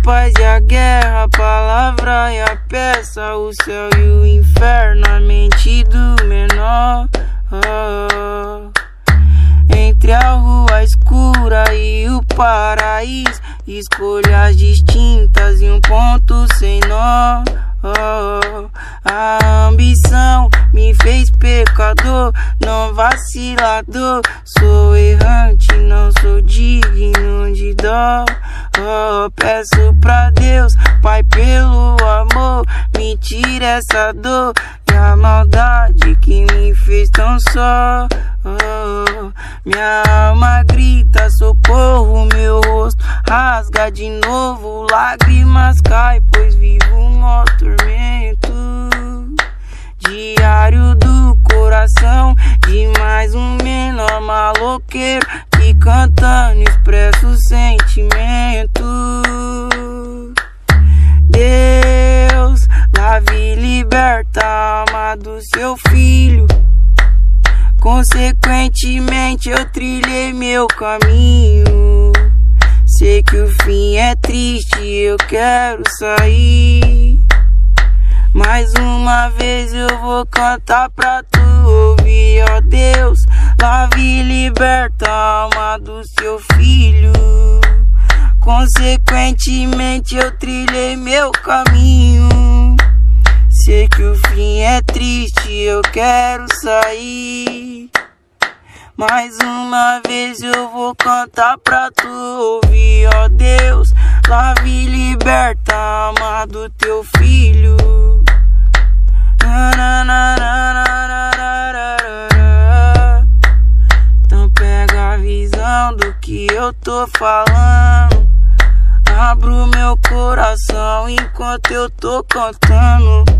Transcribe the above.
paz e a guerra, a palavra e a peça, o céu e o inferno, a mente do menor. Entre a rua escura e o paraíso, escolhas distintas e um ponto sem nó. A ambição me fez pecador, não vacilador. Sou errante, não sou digno de dó. Peço pra Deus, Pai, pelo amor, me tire essa dor e a maldade que me fez tão só. Minha alma grita socorro, meu rosto rasga de novo, lágrimas caem, pois vivo um maior tormento diário do coração de mais um menor maloqueiro que cantando expressa o sentimento. Deus, lave e liberta a alma do seu filho. Consequentemente eu trilhei meu caminho. Sei que o fim é triste, eu quero sair. Mais uma vez eu vou cantar pra tu ouvir, ó Deus. Lave e liberta a alma do seu filho. Consequentemente eu trilhei meu caminho. Sei que o fim é triste, eu quero sair. Mais uma vez eu vou cantar pra tu ouvir, ó Deus. Lave e liberta a alma do teu filho. Então pega a visão do que eu tô falando. Abro meu coração enquanto eu tô cantando.